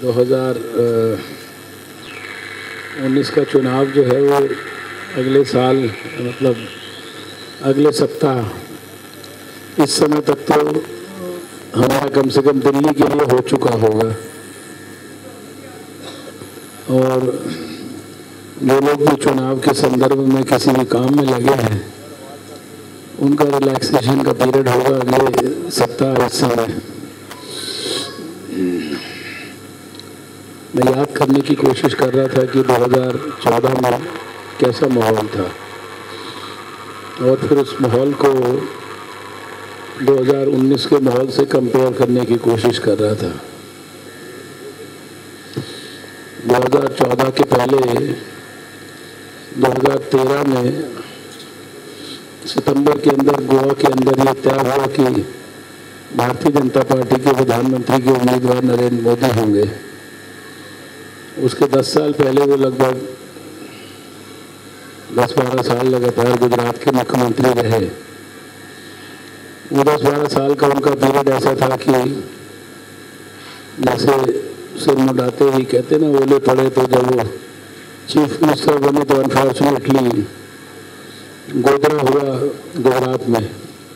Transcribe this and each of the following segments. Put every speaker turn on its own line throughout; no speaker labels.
2019 का चुनाव जो है वो अगले साल मतलब अगले सप्ताह इस समय तक तो हमारा कम से कम दिल्ली के लिए हो चुका होगा। और जो लोग भी चुनाव के संदर्भ में किसी भी काम में लगे हैं उनका रिलैक्सेशन का पीरियड होगा अगले सप्ताह इस समय। मैं याद करने की कोशिश कर रहा था कि 2014 में कैसा माहौल था और फिर उस माहौल को 2019 के माहौल से कंपेयर करने की कोशिश कर रहा था। 2014 के पहले 2013 में सितंबर के अंदर गोवा के अंदर ये तय हुआ कि भारतीय जनता पार्टी के प्रधानमंत्री के उम्मीदवार नरेंद्र मोदी होंगे। उसके 10 साल पहले वो लगभग 10-12 साल लगातार गुजरात के मुख्यमंत्री रहे। वो 10-12 साल का उनका पीरियड ऐसा था कि जैसे सिर मुंडाते ही कहते ना ओले पड़े, तो जब वो चीफ मिनिस्टर बने तो अनफॉर्चुनेटली गोदरा हुआ गुजरात में।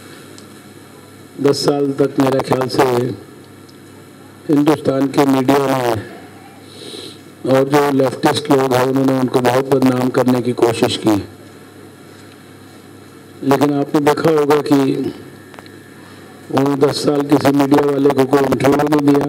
10 साल तक मेरा ख्याल से हिंदुस्तान के मीडिया में और जो लेफ्टिस्ट लोग हैं उन्होंने उनको बहुत बदनाम करने की कोशिश की। लेकिन आपने देखा होगा कि उन्होंने 10 साल किसी मीडिया वाले को कोई इंटरव्यू नहीं दिया,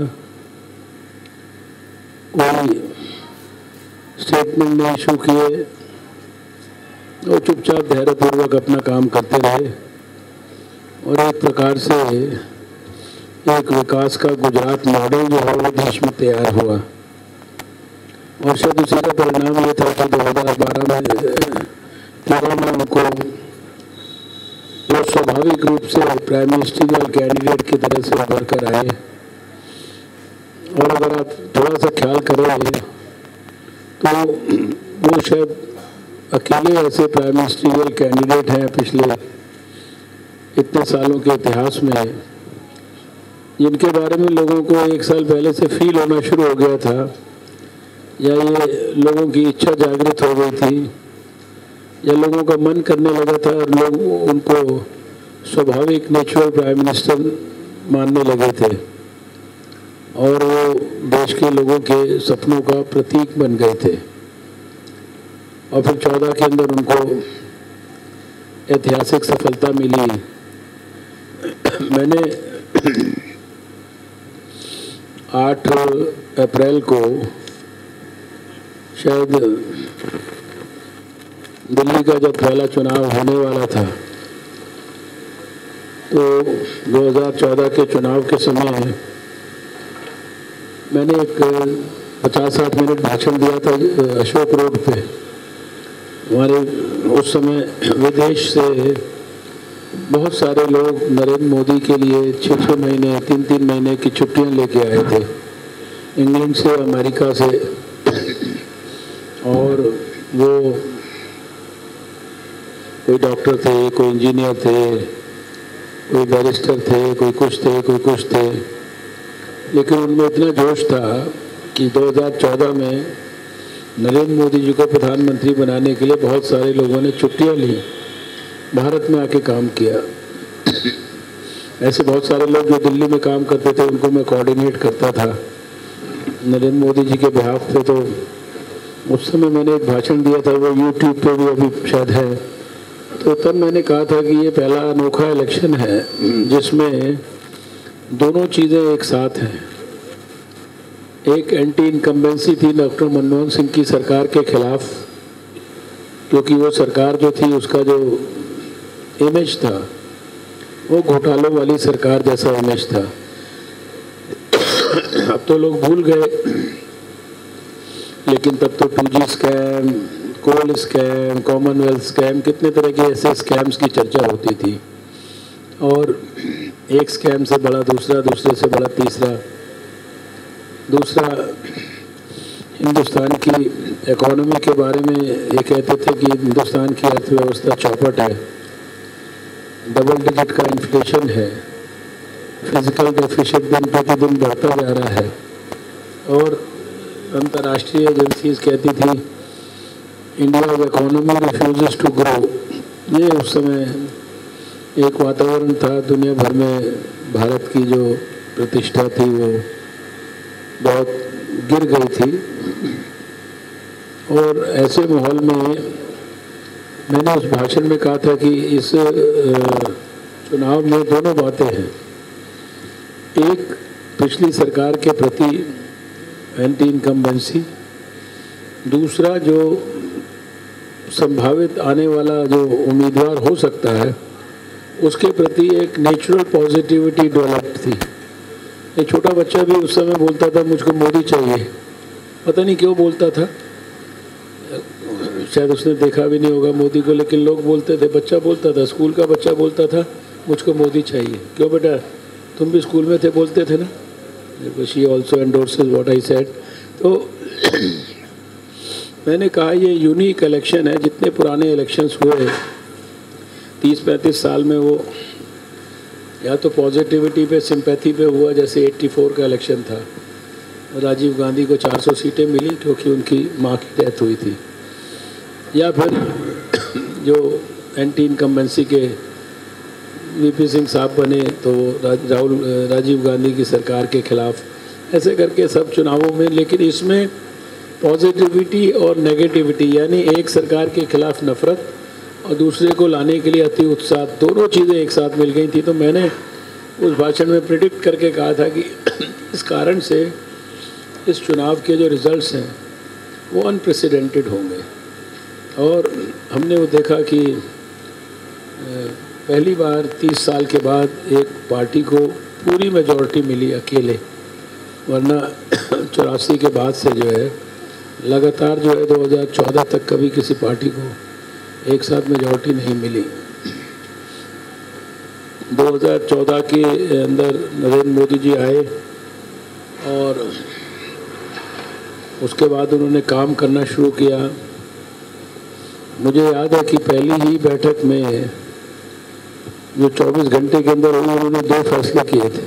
कोई स्टेटमेंट नहीं इशू किए और चुपचाप धैर्यपूर्वक अपना काम करते रहे। और एक प्रकार से एक विकास का गुजरात मॉडल जो है वो देश में तैयार हुआ। और शायद उसी का परिणाम ये था कि 2012 में 13 में उनको वो स्वाभाविक रूप से प्राइम मिनिस्टरियल कैंडिडेट की तरह से उभर कर आए। और अगर आप थोड़ा सा ख्याल करें तो वो शायद अकेले ऐसे प्राइम मिनिस्टरियल कैंडिडेट हैं पिछले इतने सालों के इतिहास में जिनके बारे में लोगों को 1 साल पहले से फील होना शुरू हो गया था, या ये लोगों की इच्छा जागृत हो गई थी, या लोगों का मन करने लगा था और लोग उनको स्वाभाविक नेचुरल प्राइम मिनिस्टर मानने लगे थे और वो देश के लोगों के सपनों का प्रतीक बन गए थे। और फिर 14 के अंदर उनको ऐतिहासिक सफलता मिली। मैंने 8 अप्रैल को शायद दिल्ली का जब पहला चुनाव होने वाला था तो 2014 के चुनाव के समय मैंने एक 50-60 मिनट भाषण दिया था अशोक रोड पे। हमारे उस समय विदेश से बहुत सारे लोग नरेंद्र मोदी के लिए 6-6 महीने 3-3 महीने की छुट्टियां लेके आए थे, इंग्लैंड से, अमेरिका से। और वो कोई डॉक्टर थे, कोई इंजीनियर थे, कोई बैरिस्टर थे, कोई कुछ थे, कोई कुछ थे। लेकिन उनमें इतना जोश था कि 2014 में नरेंद्र मोदी जी को प्रधानमंत्री बनाने के लिए बहुत सारे लोगों ने छुट्टियां ली, भारत में आके काम किया। ऐसे बहुत सारे लोग जो दिल्ली में काम करते थे उनको मैं कोऑर्डिनेट करता था नरेंद्र मोदी जी के बिहाफ पे। तो उस समय मैंने एक भाषण दिया था, वो यूट्यूब पे भी अभी शायद है। तो तब मैंने कहा था कि ये पहला अनोखा इलेक्शन है जिसमें दोनों चीज़ें एक साथ हैं। एक एंटी इनकम्बेंसी थी डॉक्टर मनमोहन सिंह की सरकार के खिलाफ, क्योंकि वो सरकार जो थी उसका जो इमेज था वो घोटालों वाली सरकार जैसा इमेज था। अब तो लोग भूल गए, लेकिन तब तो 2G scam, coal scam, Commonwealth scam, कितने तरह के ऐसे स्कैम्स की चर्चा होती थी। और एक स्कैम से बड़ा दूसरा, दूसरे से बड़ा तीसरा। दूसरा, हिंदुस्तान की इकोनॉमी के बारे में ये कहते थे कि हिंदुस्तान की अर्थव्यवस्था चौपट है, डबल डिजिट का इन्फ्लेशन है, फिजिकल डेफिसिट दिन प्रतिदिन बढ़ता जा रहा है। और अंतर्राष्ट्रीय एजेंसीज कहती थी India economy refuses to grow. ये उस समय एक वातावरण था, दुनिया भर में भारत की जो प्रतिष्ठा थी वो बहुत गिर गई थी। और ऐसे माहौल में मैंने उस भाषण में कहा था कि इस चुनाव में दोनों बातें हैं। एक, पिछली सरकार के प्रति एंटी इनकम्बेंसी, दूसरा जो संभावित आने वाला जो उम्मीदवार हो सकता है उसके प्रति एक नेचुरल पॉजिटिविटी डेवलप थी। एक छोटा बच्चा भी उस समय बोलता था मुझको मोदी चाहिए, पता नहीं क्यों बोलता था, शायद उसने देखा भी नहीं होगा मोदी को, लेकिन लोग बोलते थे, बच्चा बोलता था, स्कूल का बच्चा बोलता था मुझको मोदी चाहिए। क्यों बेटा, तुम भी स्कूल में थे, बोलते थे ना। She also endorses what I said. तो मैंने कहा ये यूनिक इलेक्शन है, जितने पुराने इलेक्शंस हुए 30-35 साल में वो या तो पॉजिटिविटी पे, सिंपैथी पे हुआ, जैसे 84 का इलेक्शन था, राजीव गांधी को 400 सीटें मिली क्योंकि उनकी माँ की डेथ हुई थी, या फिर जो एंटी इनकम्बेंसी के वीपी सिंह साहब बने तो राजीव गांधी की सरकार के खिलाफ, ऐसे करके सब चुनावों में। लेकिन इसमें पॉजिटिविटी और नेगेटिविटी, यानी एक सरकार के खिलाफ नफरत और दूसरे को लाने के लिए अति उत्साह, दोनों चीज़ें एक साथ मिल गई थी। तो मैंने उस भाषण में प्रिडिक्ट करके कहा था कि इस कारण से इस चुनाव के जो रिजल्ट्स हैं वो अनप्रेसिडेंटेड होंगे। और हमने वो देखा कि पहली बार 30 साल के बाद एक पार्टी को पूरी मेजॉरिटी मिली अकेले, वरना 84 के बाद से जो है लगातार जो है 2014 तक कभी किसी पार्टी को एक साथ मेजॉरिटी नहीं मिली। 2014 के अंदर नरेंद्र मोदी जी आए और उसके बाद उन्होंने काम करना शुरू किया। मुझे याद है कि पहली ही बैठक में जो 24 घंटे के अंदर उन्होंने 2 फैसले किए थे।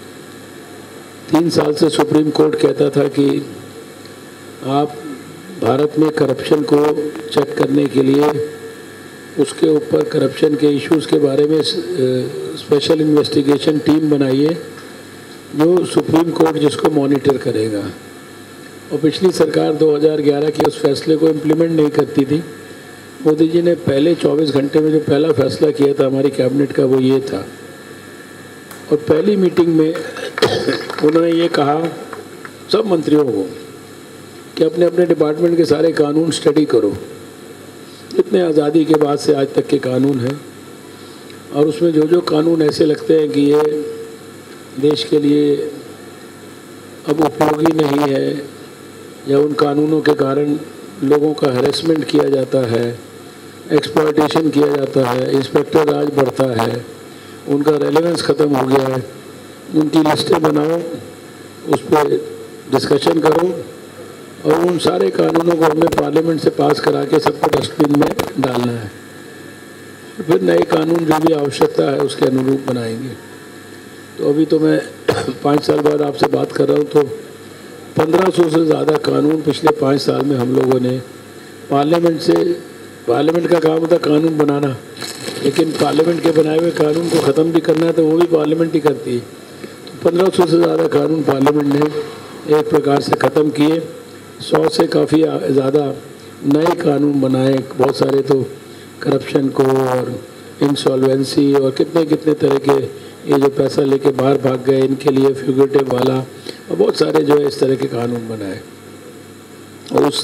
3 साल से सुप्रीम कोर्ट कहता था कि आप भारत में करप्शन को चेक करने के लिए उसके ऊपर करप्शन के इश्यूज़ के बारे में स्पेशल इन्वेस्टिगेशन टीम बनाइए जो सुप्रीम कोर्ट जिसको मॉनिटर करेगा। और पिछली सरकार 2011 के उस फैसले को इम्प्लीमेंट नहीं करती थी। मोदी जी ने पहले 24 घंटे में जो पहला फैसला किया था हमारी कैबिनेट का, वो ये था। और पहली मीटिंग में उन्होंने ये कहा सब मंत्रियों को कि अपने अपने डिपार्टमेंट के सारे कानून स्टडी करो, इतने आज़ादी के बाद से आज तक के कानून हैं, और उसमें जो जो कानून ऐसे लगते हैं कि ये देश के लिए अब उपयोगी नहीं है, या उन कानूनों के कारण लोगों का हैरेसमेंट किया जाता है, एक्सप्लॉयटेशन किया जाता है, इंस्पेक्टर राज बढ़ता है, उनका रेलेवेंस ख़त्म हो गया है, उनकी लिस्टें बनाओ, उस पर डिस्कशन करो, और उन सारे कानूनों को हमें पार्लियामेंट से पास करा के सबको डस्टबिन में डालना है। फिर नए कानून जो भी आवश्यकता है उसके अनुरूप बनाएंगे। तो अभी तो मैं 5 साल बाद आपसे बात कर रहा हूँ, तो 1500 से ज़्यादा कानून पिछले 5 साल में हम लोगों ने पार्लियामेंट का काम होता कानून बनाना, लेकिन पार्लियामेंट के बनाए हुए कानून को ख़त्म भी करना है तो वो भी पार्लियामेंट ही करती है। तो 1500 से ज़्यादा कानून पार्लियामेंट ने एक प्रकार से ख़त्म किए। 100 से काफ़ी ज़्यादा नए कानून बनाए, बहुत सारे तो करप्शन को और इंसॉल्वेंसी और कितने कितने तरह के, ये जो पैसा लेके बाहर भाग गए इनके लिए फ्यूगिटिव वाला, और बहुत सारे जो है इस तरह के कानून बनाए। और उस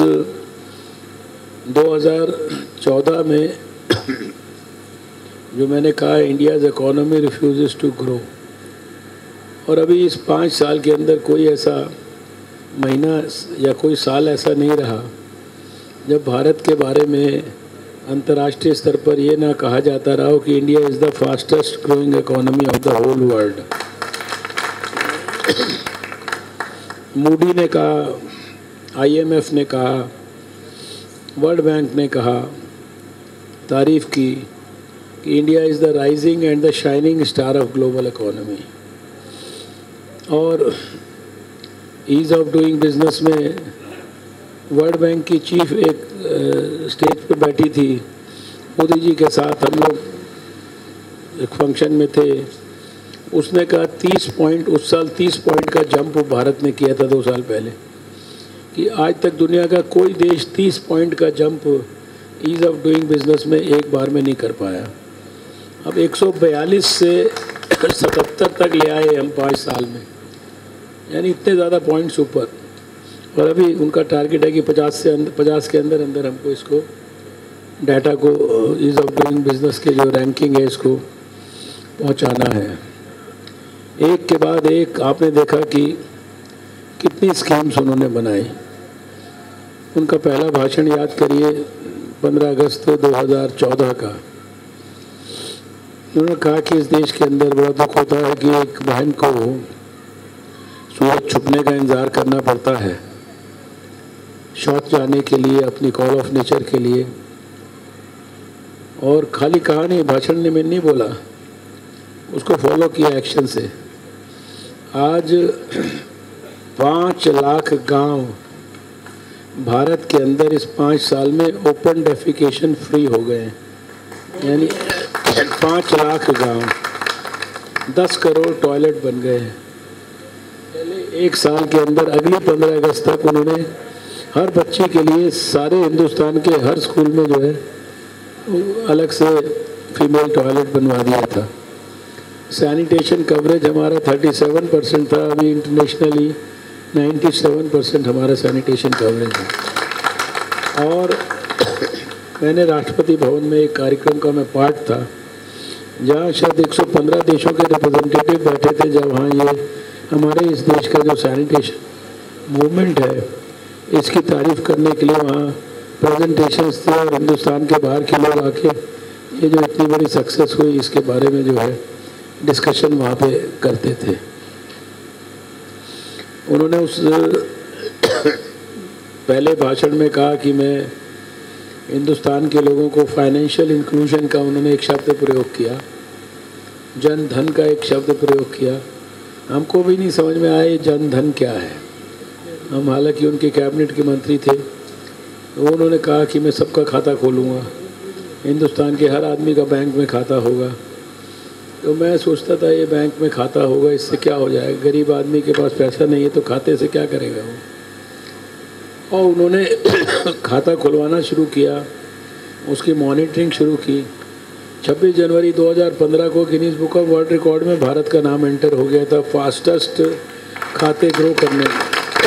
2014 में जो मैंने कहा India's economy refuses to grow, और अभी इस 5 साल के अंदर कोई ऐसा महीना या कोई साल ऐसा नहीं रहा जब भारत के बारे में अंतर्राष्ट्रीय स्तर पर यह ना कहा जाता रहा हो कि India is the fastest growing economy of the whole world. Moody ने कहा, IMF ने कहा, वर्ल्ड बैंक ने कहा, तारीफ़ की कि India is the rising and the shining star of global economy. और ईज़ ऑफ डूइंग बिजनेस में वर्ल्ड बैंक की चीफ एक स्टेज पे बैठी थी, मोदी जी के साथ हम लोग एक फंक्शन में थे। उसने कहा 30 पॉइंट, उस साल 30 पॉइंट का जंप भारत ने किया था 2 साल पहले, कि आज तक दुनिया का कोई देश 30 पॉइंट का jump ease of doing business में एक बार में नहीं कर पाया। अब 142 से 77 तक ले आए हम 5 साल में, यानी इतने ज़्यादा पॉइंट्स ऊपर। और अभी उनका टारगेट है कि 50 के अंदर अंदर हमको इसको डाटा को ईज़ ऑफ डूइंग बिजनेस के जो रैंकिंग है इसको पहुंचाना है। एक के बाद एक आपने देखा कि कितनी स्कीम्स उन्होंने बनाई। उनका पहला भाषण याद करिए 15 अगस्त 2014 का। उन्होंने कहा कि इस देश के अंदर बड़ा दुख होता है कि एक बहन को सूरज छुपने का इंतज़ार करना पड़ता है शौच जाने के लिए, अपनी कॉल ऑफ नेचर के लिए। और खाली कहा नहीं, भाषण में नहीं बोला, उसको फॉलो किया एक्शन से। आज 5 लाख गांव भारत के अंदर इस 5 साल में ओपन डेफिकेशन फ्री हो गए हैं, यानी 5 लाख गांव, 10 करोड़ टॉयलेट बन गए हैं। पहले 1 साल के अंदर अगली 15 अगस्त तक उन्होंने हर बच्चे के लिए सारे हिंदुस्तान के हर स्कूल में जो है अलग से फीमेल टॉयलेट बनवा दिया था। सैनिटेशन कवरेज हमारा 37% था, अभी इंटरनेशनली 97% हमारा सैनिटेशन कवरेज है। और मैंने राष्ट्रपति भवन में एक कार्यक्रम का मैं पार्ट था, जहाँ शायद 115 देशों के रिप्रेजेंटेटिव बैठे थे। जब वहाँ ये हमारे इस देश का जो सैनिटेशन मूवमेंट है इसकी तारीफ़ करने के लिए वहाँ प्रेजेंटेशंस थे, और हिंदुस्तान के बाहर के लोग आके ये जो इतनी बड़ी सक्सेस हुई इसके बारे में जो है डिस्कशन वहाँ पे करते थे। उन्होंने उस पहले भाषण में कहा कि मैं हिंदुस्तान के लोगों को फाइनेंशियल इंक्लूजन का उन्होंने एक शब्द प्रयोग किया, जन धन का एक शब्द प्रयोग किया। हमको भी नहीं समझ में आया ये जन धन क्या है। हम हालांकि उनके कैबिनेट के मंत्री थे, तो उन्होंने कहा कि मैं सबका खाता खोलूँगा, हिंदुस्तान के हर आदमी का बैंक में खाता होगा। तो मैं सोचता था ये बैंक में खाता होगा, इससे क्या हो जाएगा, गरीब आदमी के पास पैसा नहीं है तो खाते से क्या करेगा वो। और उन्होंने खाता खुलवाना शुरू किया, उसकी मॉनिटरिंग शुरू की। 26 जनवरी 2015 को Guinness Book of World Record में भारत का नाम एंटर हो गया था फास्टेस्ट खाते ग्रो करने में।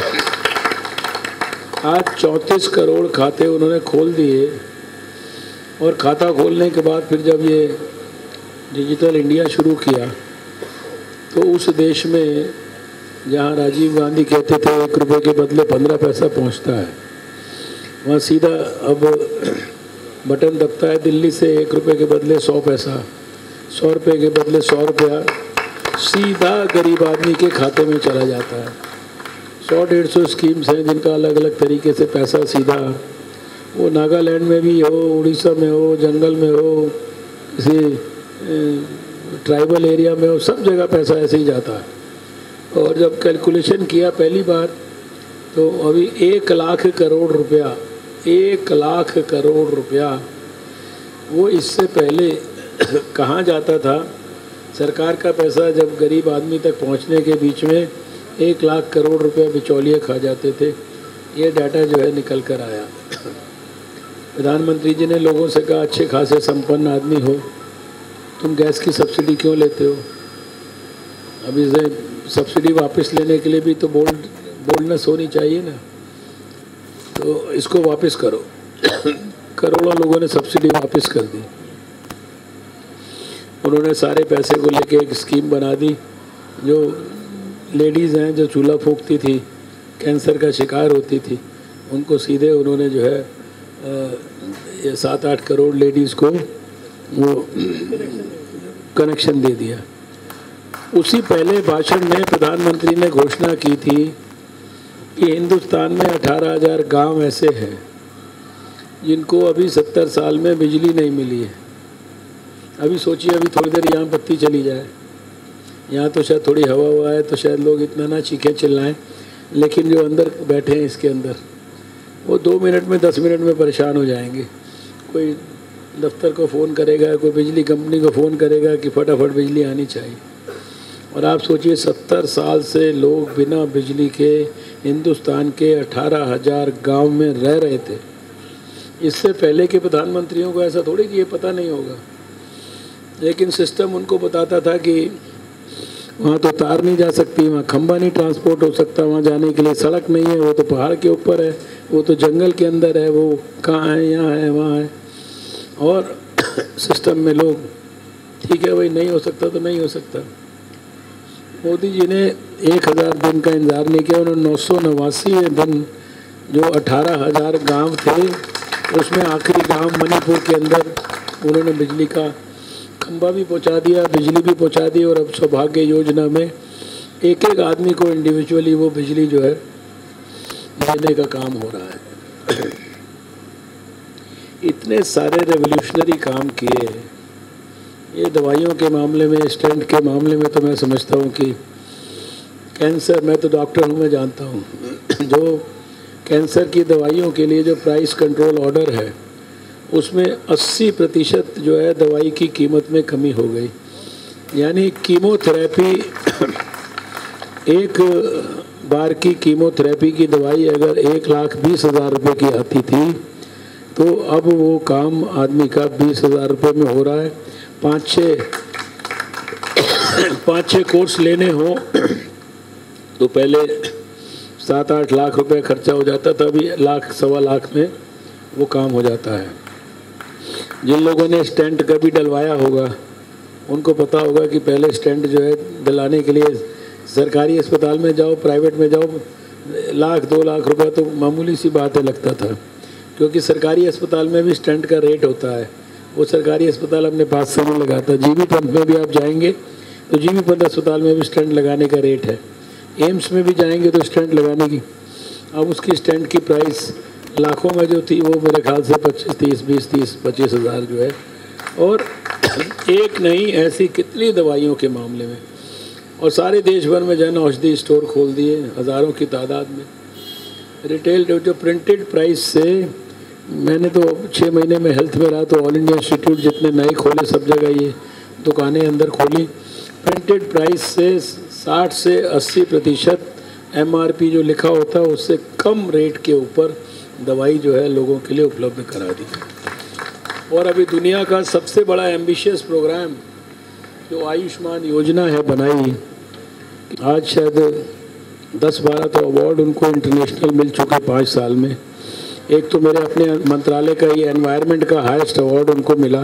आज 34 करोड़ खाते उन्होंने खोल दिए। और खाता खोलने के बाद फिर जब ये डिजिटल इंडिया शुरू किया तो उस देश में जहाँ राजीव गांधी कहते थे 1 रुपये के बदले 15 पैसा पहुँचता है, वहाँ सीधा अब बटन दबता है दिल्ली से 1 रुपये के बदले 100 पैसा, 100 रुपये के बदले 100 रुपया सीधा गरीब आदमी के खाते में चला जाता है। 100-150 स्कीम्स हैं जिनका अलग अलग तरीके से पैसा सीधा, वो नागालैंड में भी हो, उड़ीसा में हो, जंगल में हो, किसी ट्राइबल एरिया में हो, सब जगह पैसा ऐसे ही जाता है। और जब कैलकुलेशन किया पहली बार तो अभी 1 लाख करोड़ रुपया, 1 लाख करोड़ रुपया वो इससे पहले कहाँ जाता था। सरकार का पैसा जब गरीब आदमी तक पहुँचने के बीच में 1 लाख करोड़ रुपया बिचौलिए खा जाते थे। ये डाटा जो है निकल कर आया। प्रधानमंत्री जी ने लोगों से कहा अच्छे खासे संपन्न आदमी हो, तुम गैस की सब्सिडी क्यों लेते हो। अब इसे सब्सिडी वापस लेने के लिए भी तो बोल्डनेस होनी चाहिए ना, तो इसको वापस करो। करोड़ों लोगों ने सब्सिडी वापस कर दी। उन्होंने सारे पैसे को लेके एक स्कीम बना दी। जो लेडीज़ हैं जो चूल्हा फूंकती थी, कैंसर का शिकार होती थी, उनको सीधे उन्होंने जो है 7-8 करोड़ लेडीज़ को वो कनेक्शन दे दिया। उसी पहले भाषण में प्रधानमंत्री ने घोषणा की थी कि हिंदुस्तान में 18,000 गांव ऐसे हैं जिनको अभी 70 साल में बिजली नहीं मिली है। अभी सोचिए, अभी थोड़ी देर यहाँ बत्ती चली जाए, यहाँ तो शायद थोड़ी हवा हुआ है तो शायद लोग इतना ना चीखें चिल्लाएं, लेकिन जो अंदर बैठे हैं इसके अंदर वो 2 मिनट में 10 मिनट में परेशान हो जाएंगे। कोई दफ्तर को फ़ोन करेगा, कोई बिजली कंपनी को फ़ोन करेगा कि फटाफट बिजली आनी चाहिए। और आप सोचिए 70 साल से लोग बिना बिजली के हिंदुस्तान के 18,000 गांव में रह रहे थे। इससे पहले के प्रधानमंत्रियों को ऐसा थोड़ी कि ये पता नहीं होगा, लेकिन सिस्टम उनको बताता था कि वहाँ तो तार नहीं जा सकती, वहाँ खंबा नहीं ट्रांसपोर्ट हो सकता, वहाँ जाने के लिए सड़क नहीं है, वो तो पहाड़ के ऊपर है, वो तो जंगल के अंदर है, वो कहाँ है, यहाँ है, वहाँ है। और सिस्टम में लोग ठीक है भाई नहीं हो सकता तो नहीं हो सकता। मोदी जी ने 1000 दिन का इंतज़ार नहीं किया, उन्होंने 989 दिन जो 18,000 गांव थे उसमें आखिरी गांव मणिपुर के अंदर उन्होंने बिजली का खंबा भी पहुंचा दिया, बिजली भी पहुंचा दी। और अब सौभाग्य योजना में एक एक आदमी को इंडिविजुअली वो बिजली जो है देने का काम हो रहा है। इतने सारे रेवोल्यूशनरी काम किए। ये दवाइयों के मामले में, स्टेंट के मामले में तो मैं समझता हूँ कि कैंसर, मैं तो डॉक्टर हूँ, मैं जानता हूँ जो कैंसर की दवाइयों के लिए जो प्राइस कंट्रोल ऑर्डर है उसमें 80% जो है दवाई की कीमत में कमी हो गई। यानी कीमोथेरेपी, एक बार की कीमोथेरेपी की दवाई अगर 1,20,000 रुपये की आती थी तो अब वो काम आदमी का 20,000 रुपये में हो रहा है। 5-6 कोर्स लेने हो तो पहले 7-8 लाख रुपए खर्चा हो जाता था, अभी 1,00,000-1,25,000 में वो काम हो जाता है। जिन लोगों ने स्टेंट कभी डलवाया होगा उनको पता होगा कि पहले स्टेंट जो है डलाने के लिए सरकारी अस्पताल में जाओ, प्राइवेट में जाओ, 1,00,000-2 लाख रुपए तो मामूली सी बात है लगता था, क्योंकि सरकारी अस्पताल में भी स्टेंट का रेट होता है। वो सरकारी अस्पताल अपने पास से नहीं लगाता। जीबी पंत में भी आप जाएंगे तो जीबी पंत अस्पताल में भी स्टेंट लगाने का रेट है। एम्स में भी जाएंगे तो स्टेंट लगाने की, अब उसकी स्टेंट की प्राइस लाखों में जो थी वो मेरे ख्याल से 25,000 जो है। और एक नहीं, ऐसी कितनी दवाइयों के मामले में, और सारे देश भर में जन औषधि स्टोर खोल दिए हज़ारों की तादाद में। रिटेल जो प्रिंटेड प्राइस से, मैंने तो 6 महीने में हेल्थ में रहा तो ऑल इंडिया इंस्टीट्यूट जितने नए खोले सब जगह ये दुकानें अंदर खोली। प्रिंटेड प्राइस से 60 से 80% MRP जो लिखा होता है उससे कम रेट के ऊपर दवाई जो है लोगों के लिए उपलब्ध करा दी। और अभी दुनिया का सबसे बड़ा एम्बिशियस प्रोग्राम जो आयुष्मान योजना है बनाई, आज शायद 10-12 तो अवार्ड उनको इंटरनेशनल मिल चुके 5 साल में। एक तो मेरे अपने मंत्रालय का ये एनवायरनमेंट का हाईएस्ट अवार्ड उनको मिला,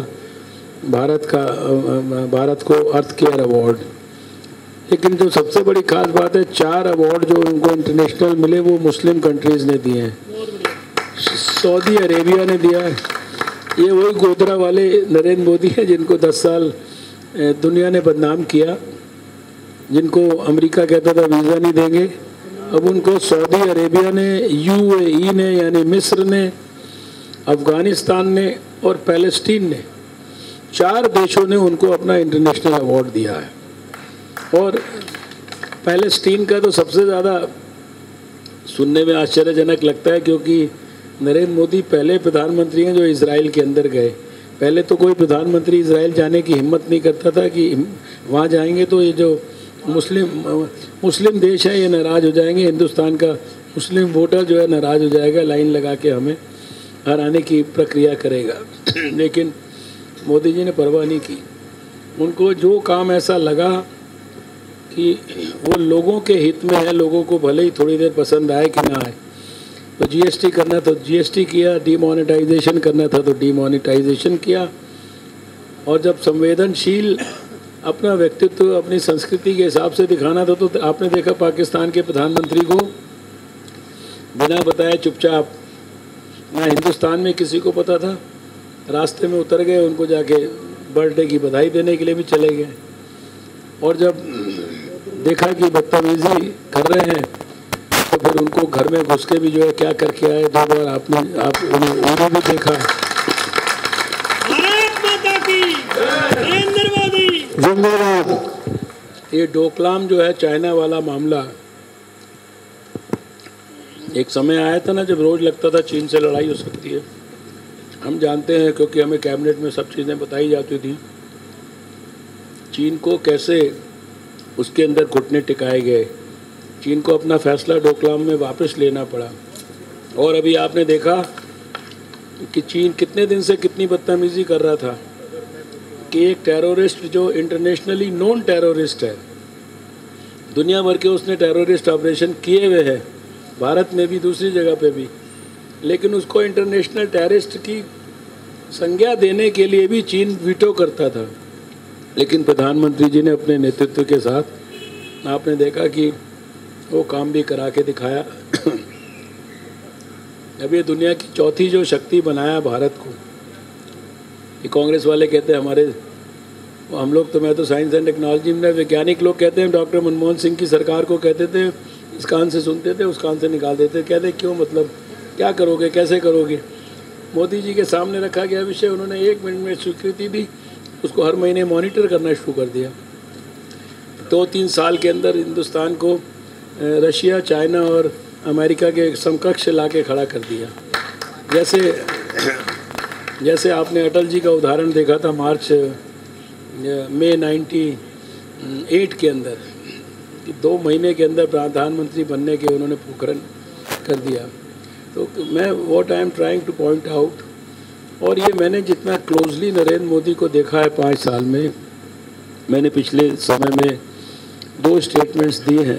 भारत को अर्थ केयर अवार्ड। लेकिन जो सबसे बड़ी खास बात है, 4 अवार्ड जो उनको इंटरनेशनल मिले वो मुस्लिम कंट्रीज़ ने दिए हैं। सऊदी अरेबिया ने दिया है, ये वही गोदरा वाले नरेंद्र मोदी हैं जिनको 10 साल दुनिया ने बदनाम किया, जिनको अमेरिका कहता था वीज़ा नहीं देंगे, अब उनको सऊदी अरेबिया ने, UAE ने यानी मिस्र ने, अफ़गानिस्तान ने और पैलेस्टीन ने, 4 देशों ने उनको अपना इंटरनेशनल अवार्ड दिया है। और पैलेस्टीन का तो सबसे ज़्यादा सुनने में आश्चर्यजनक लगता है, क्योंकि नरेंद्र मोदी पहले प्रधानमंत्री हैं जो इजराइल के अंदर गए। पहले तो कोई प्रधानमंत्री इजराइल जाने की हिम्मत नहीं करता था कि वहाँ जाएंगे तो ये जो मुस्लिम देश है ये नाराज़ हो जाएंगे, हिंदुस्तान का मुस्लिम वोटर जो है नाराज़ हो जाएगा, लाइन लगा के हमें हराने की प्रक्रिया करेगा। लेकिन मोदी जी ने परवाह नहीं की। उनको जो काम ऐसा लगा कि वो लोगों के हित में है, लोगों को भले ही थोड़ी देर पसंद आए कि ना आए, तो GST करना तो GST किया, डीमोनेटाइजेशन करना था तो डीमोनेटाइजेशन किया। और जब संवेदनशील अपना व्यक्तित्व अपनी संस्कृति के हिसाब से दिखाना था तो आपने देखा पाकिस्तान के प्रधानमंत्री को बिना बताए चुपचाप, ना हिंदुस्तान में किसी को पता था, रास्ते में उतर गए, उनको जाके बर्थडे की बधाई देने के लिए भी चले गए। और जब देखा कि बदतमीजी कर रहे हैं तो फिर उनको घर में घुस के भी जो है क्या करके आए, 2 बार आप उन्हें भी देखा। जिंदाबाद। ये डोकलाम जो है चाइना वाला मामला, एक समय आया था ना जब रोज़ लगता था चीन से लड़ाई हो सकती है। हम जानते हैं क्योंकि हमें कैबिनेट में सब चीज़ें बताई जाती थी, चीन को कैसे उसके अंदर घुटने टिकाए गए, चीन को अपना फैसला डोकलाम में वापस लेना पड़ा। और अभी आपने देखा कि चीन कितने दिन से कितनी बदतमीज़ी कर रहा था कि एक टेररिस्ट जो इंटरनेशनली नोन टेररिस्ट है, दुनिया भर के उसने टेररिस्ट ऑपरेशन किए हुए हैं, भारत में भी दूसरी जगह पे भी, लेकिन उसको इंटरनेशनल टेररिस्ट की संज्ञा देने के लिए भी चीन वीटो करता था। लेकिन प्रधानमंत्री जी ने अपने नेतृत्व के साथ आपने देखा कि वो काम भी करा के दिखाया। अब ये दुनिया की चौथी जो शक्ति बनाया भारत को, ये कांग्रेस वाले कहते हैं हमारे, हम लोग तो, मैं तो साइंस एंड टेक्नोलॉजी में, वैज्ञानिक लोग कहते हैं डॉक्टर मनमोहन सिंह की सरकार को कहते थे इस कान से सुनते थे उस कान से निकाल देते, कहते क्यों, मतलब क्या करोगे, कैसे करोगे। मोदी जी के सामने रखा गया विषय, उन्होंने 1 मिनट में स्वीकृति दी, उसको हर महीने मॉनिटर करना शुरू कर दिया। 2-3 साल के अंदर हिंदुस्तान को रशिया, चाइना और अमेरिका के समकक्ष ला के खड़ा कर दिया। जैसे आपने अटल जी का उदाहरण देखा था मई 98 के अंदर, 2 महीने के अंदर प्रधानमंत्री बनने के उन्होंने पोखरण कर दिया। तो मैं what I am trying to point out, और ये मैंने जितना क्लोजली नरेंद्र मोदी को देखा है 5 साल में, मैंने पिछले समय में 2 स्टेटमेंट्स दिए हैं।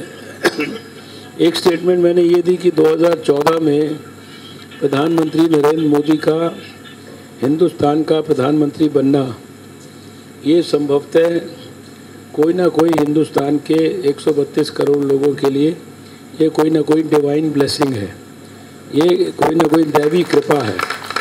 एक स्टेटमेंट मैंने ये दी कि 2014 में प्रधानमंत्री नरेंद्र मोदी का हिंदुस्तान का प्रधानमंत्री बनना, ये संभवतः कोई ना कोई हिंदुस्तान के 132 करोड़ लोगों के लिए ये कोई ना कोई डिवाइन ब्लेसिंग है, ये कोई ना कोई दैवी कृपा है।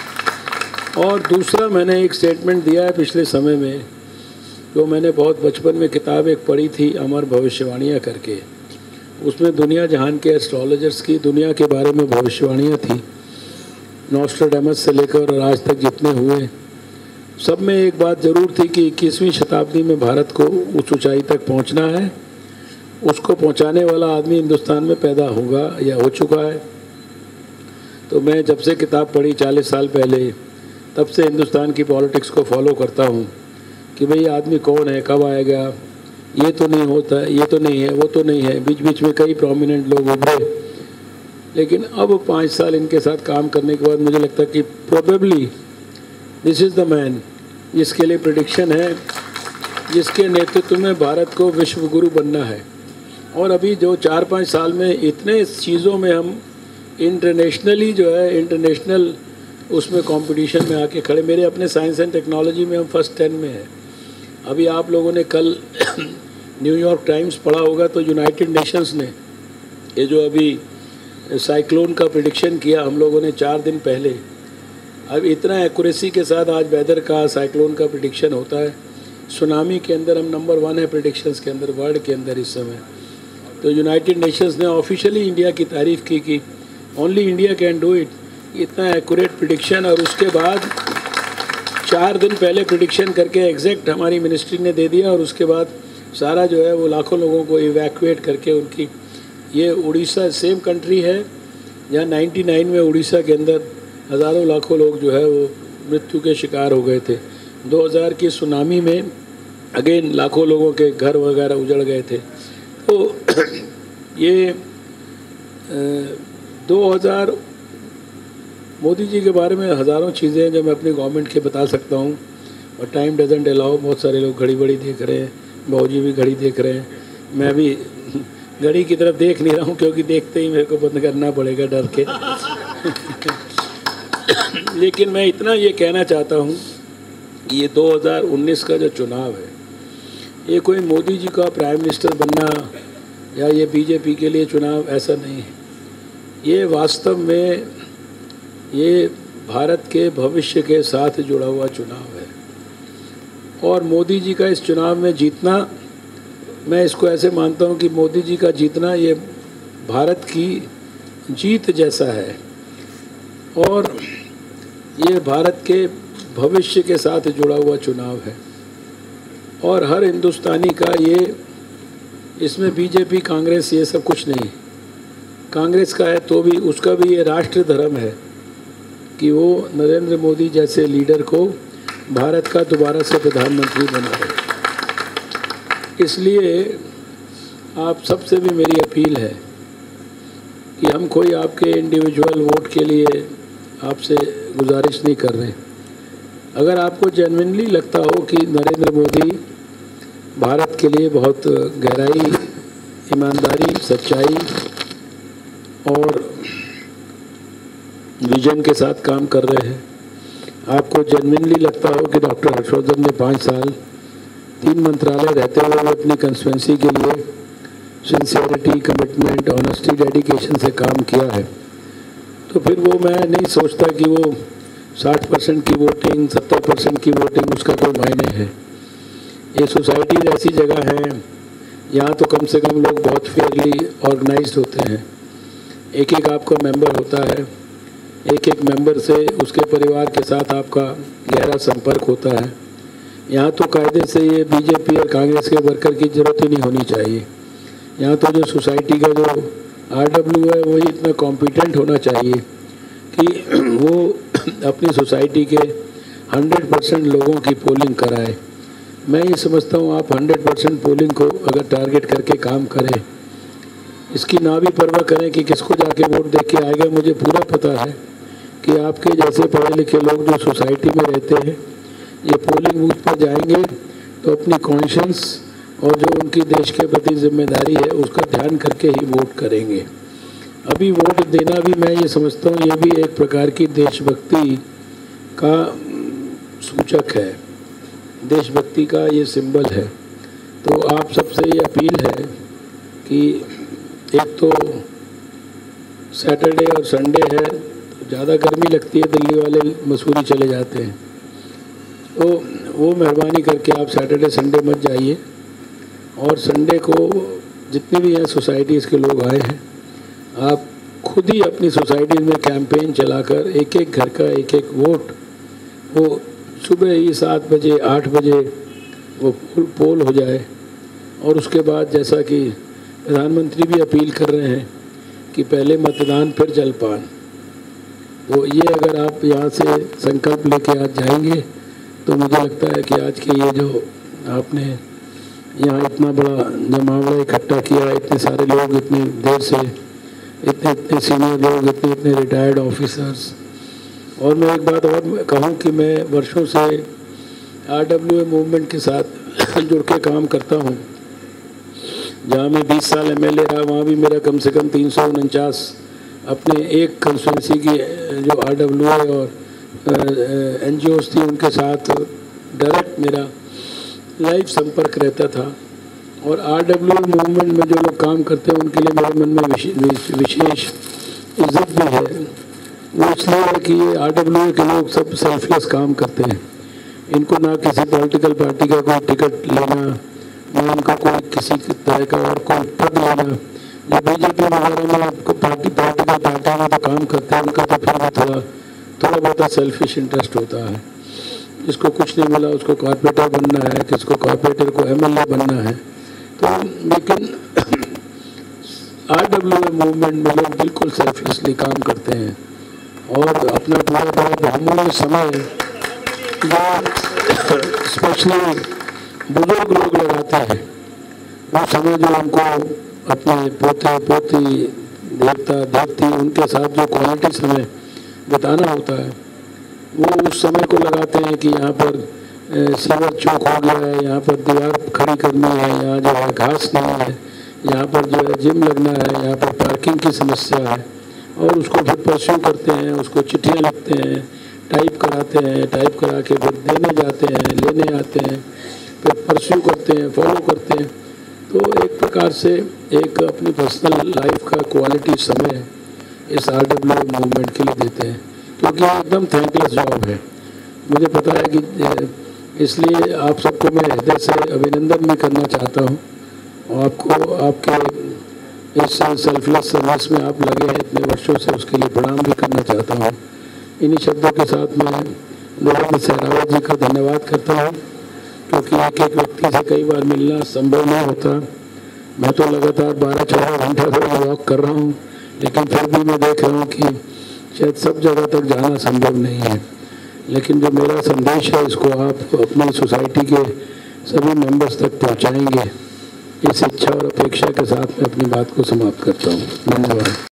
और दूसरा मैंने एक स्टेटमेंट दिया है पिछले समय में, जो मैंने बहुत बचपन में किताब एक पढ़ी थी, अमर भविष्यवाणियाँ करके, उसमें दुनिया जहान के एस्ट्रोलॉजर्स की दुनिया के बारे में भविष्यवाणियाँ थी, नॉस्ट्राडामस से लेकर और आज तक जितने हुए, सब में एक बात ज़रूर थी कि 21वीं शताब्दी में भारत को उस ऊंचाई तक पहुंचना है, उसको पहुंचाने वाला आदमी हिंदुस्तान में पैदा होगा या हो चुका है। तो मैं जब से किताब पढ़ी 40 साल पहले, तब से हिंदुस्तान की पॉलिटिक्स को फॉलो करता हूं कि भाई आदमी कौन है, कब आएगा, ये तो नहीं होता है, ये तो नहीं है, वो तो नहीं है। बीच बीच में कई प्रोमिनेंट लोग उभरे, लेकिन अब 5 साल इनके साथ काम करने के बाद मुझे लगता है कि probably this is the man, जिसके लिए प्रेडिक्शन है, जिसके नेतृत्व में भारत को विश्व गुरु बनना है। और अभी जो 4-5 साल में इतने चीज़ों में हम इंटरनेशनली जो है, इंटरनेशनल उसमें कंपटीशन में आके खड़े, मेरे अपने साइंस एंड टेक्नोलॉजी में हम फर्स्ट 10 में हैं। अभी आप लोगों ने कल न्यूयॉर्क टाइम्स पढ़ा होगा, तो यूनाइटेड नेशंस ने ये जो अभी साइक्लोन का प्रेडिक्शन किया हम लोगों ने 4 दिन पहले, अब इतना एक्यूरेसी के साथ आज वेदर का, साइक्लोन का प्रेडिक्शन होता है। सुनामी के अंदर हम नंबर 1 है प्रेडिक्शंस के अंदर, वर्ल्ड के अंदर इस समय। तो यूनाइटेड नेशंस ने ऑफिशियली इंडिया की तारीफ़ की कि only India can do it, इतना एक्यूरेट प्रेडिक्शन। और उसके बाद 4 दिन पहले प्रेडिक्शन करके एग्जैक्ट हमारी मिनिस्ट्री ने दे दिया, और उसके बाद सारा जो है वो लाखों लोगों को इवैक्यूएट करके उनकी, ये उड़ीसा सेम कंट्री है जहाँ 99 में उड़ीसा के अंदर हज़ारों लाखों लोग जो है वो मृत्यु के शिकार हो गए थे। 2000 की सुनामी में अगेन लाखों लोगों के घर वगैरह उजड़ गए थे। तो ये 2000 मोदी जी के बारे में हज़ारों चीज़ें हैं जो मैं अपनी गवर्नमेंट के बता सकता हूँ, और टाइम डजंट अलाउ। बहुत सारे लोग घड़ी बड़ी देख रहे हैं, बाबूजी भी घड़ी देख रहे हैं, मैं भी घड़ी की तरफ देख नहीं रहा हूँ क्योंकि देखते ही मेरे को बंद करना पड़ेगा डर के। लेकिन मैं इतना ये कहना चाहता हूँ कि ये 2019 का जो चुनाव है, ये कोई मोदी जी का प्राइम मिनिस्टर बनना या ये बीजेपी के लिए चुनाव ऐसा नहीं है। ये वास्तव में ये भारत के भविष्य के साथ जुड़ा हुआ चुनाव है, और मोदी जी का इस चुनाव में जीतना, मैं इसको ऐसे मानता हूँ कि मोदी जी का जीतना ये भारत की जीत जैसा है, और ये भारत के भविष्य के साथ जुड़ा हुआ चुनाव है। और हर हिंदुस्तानी का ये, इसमें बीजेपी, कांग्रेस ये सब कुछ नहीं, कांग्रेस का है तो भी उसका भी ये राष्ट्र धर्म है कि वो नरेंद्र मोदी जैसे लीडर को भारत का दोबारा से प्रधानमंत्री बनाए। इसलिए आप सबसे भी मेरी अपील है कि हम कोई आपके इंडिविजुअल वोट के लिए आपसे गुजारिश नहीं कर रहे। अगर आपको जेन्युइनली लगता हो कि नरेंद्र मोदी भारत के लिए बहुत गहराई, ईमानदारी, सच्चाई और विजन के साथ काम कर रहे हैं, आपको जेन्युइनली लगता हो कि डॉक्टर हर्षवर्धन ने 5 साल 3 मंत्रालय रहते हुए अपनी कंस्टिट्यूंसी के लिए सिंसियरिटी, कमिटमेंट, ऑनेस्टी, डेडिकेशन से काम किया है, तो फिर वो मैं नहीं सोचता कि वो 60% की वोटिंग, 70% की वोटिंग उसका कोई मायने है। ये सोसाइटी ऐसी जगह है, यहाँ तो कम से कम लोग बहुत फेयरली ऑर्गेनाइज्ड होते हैं। एक एक आपका मेंबर होता है, एक एक मेंबर से उसके परिवार के साथ आपका गहरा संपर्क होता है। यहाँ तो कायदे से ये बीजेपी और कांग्रेस के वर्कर की ज़रूरत ही नहीं होनी चाहिए। यहाँ तो जो सोसाइटी का जो RWA है वही इतना कॉम्पिटेंट होना चाहिए कि वो अपनी सोसाइटी के 100% लोगों की पोलिंग कराए। मैं ये समझता हूँ आप 100% पोलिंग को अगर टारगेट करके काम करें, इसकी ना भी परवाह करें कि किसको जाके वोट दे के आएगा। मुझे पूरा पता है कि आपके जैसे पढ़े लिखे लोग जो सोसाइटी में रहते हैं, ये पोलिंग बूथ पर जाएंगे तो अपनी कॉन्शियंस और जो उनकी देश के प्रति जिम्मेदारी है उसका ध्यान करके ही वोट करेंगे। अभी वोट देना भी मैं ये समझता हूँ ये भी एक प्रकार की देशभक्ति का सूचक है, देशभक्ति का ये सिंबल है। तो आप सबसे ये अपील है कि एक तो सैटरडे और संडे है, तो ज़्यादा गर्मी लगती है, दिल्ली वाले मसूरी चले जाते हैं, तो वो मेहरबानी करके आप सैटरडे संडे मत जाइए। और संडे को जितने भी हैं सोसाइटीज़ के लोग आए हैं, आप खुद ही अपनी सोसाइटी में कैंपेन चलाकर एक एक घर का एक एक वोट, वो सुबह ही 7 बजे 8 बजे वो पोल हो जाए। और उसके बाद जैसा कि प्रधानमंत्री भी अपील कर रहे हैं कि पहले मतदान फिर जलपान, तो ये अगर आप यहाँ से संकल्प लेके आज जाएंगे तो मुझे लगता है कि आज के ये जो आपने यहाँ इतना बड़ा जमावड़ा इकट्ठा किया, इतने सारे लोग, इतनी देर से, इतने सीनियर लोग, इतने रिटायर्ड ऑफिसर्स। और मैं एक बात और कहूँ कि मैं वर्षों से RWA मूवमेंट के साथ जुड़ के काम करता हूँ। जहाँ मैं 20 साल MLA रहा, वहाँ भी मेरा कम से कम 349 अपने एक कंस्टिट्यूंसी की जो RWA और NGOs थी उनके साथ डायरेक्ट मेरा लाइव संपर्क रहता था। और RWA मूवमेंट में जो लोग काम करते हैं उनके लिए मेरे मन में विशेष इज्जत भी है। वो इसलिए है कि ये RWA के लोग सब सेल्फलेस काम करते हैं। इनको ना किसी पॉलिटिकल पार्टी का कोई टिकट लेना, ना उनका कोई किसी तरह का और कोई पद लेना। जो बीजेपी वगैरह में पॉलिटिकल पार्टी में तो काम करते हैं, उनका तो फिर भी थोड़ा बहुत सेल्फिश इंटरेस्ट होता है। जिसको कुछ नहीं मिला उसको कॉर्पोरेटर बनना है, किसको कॉर्पोरेटर को MLA बनना है। तो लेकिन RWA मूवमेंट में लोग बिल्कुल सेल्फलेसली काम करते हैं और अपना पूरा बहुमूल्य समय जो स्पेशली बुजुर्ग लोग लगाते हैं, वो समय जो उनको अपने पोते पोती, देवता देवती, उनके साथ जो क्वालिटी समय बिताना होता है, वो उस समय को लगाते हैं कि यहाँ पर सीवर चौक हो गया है, यहाँ पर दीवार खड़ी करनी है, यहाँ जो है घास नहीं है, यहाँ पर जो है जिम लगना है, यहाँ पर पार्किंग की समस्या है। और उसको फिर परस्यू करते हैं, उसको चिट्ठियाँ लिखते हैं, टाइप कराते हैं, टाइप करा के फिर देने जाते हैं, लेने आते हैं, फिर परस्यू करते हैं, फॉलो करते हैं। तो एक प्रकार से एक अपनी पर्सनल लाइफ का क्वालिटी समय इस RWA मूवमेंट के लिए देते हैं, क्योंकि ये एकदम थैंकलेस जॉब है। मुझे पता है कि इसलिए आप सबको मैं हृदय से अभिनंदन भी करना चाहता हूँ और आपको आपके इस सेल्फलेस सर्विस में आप लगे हैं इतने वर्षों से, उसके लिए प्रणाम भी करना चाहता हूँ। इन्हीं शब्दों के साथ मैं दोबारा सहरावत जी का धन्यवाद करता हूँ, क्योंकि एक एक व्यक्ति से कई बार मिलना संभव नहीं होता। मैं तो लगातार 12-14 घंटे रोज वॉक कर रहा हूँ, लेकिन फिर भी मैं देख रहा हूँ कि शायद सब जगह तक जाना संभव नहीं है। लेकिन जो मेरा संदेश है इसको आप अपनी सोसाइटी के सभी मेंबर्स तक पहुँचाएंगे, इस इच्छा और अपेक्षा के साथ मैं अपनी बात को समाप्त करता हूँ। धन्यवाद।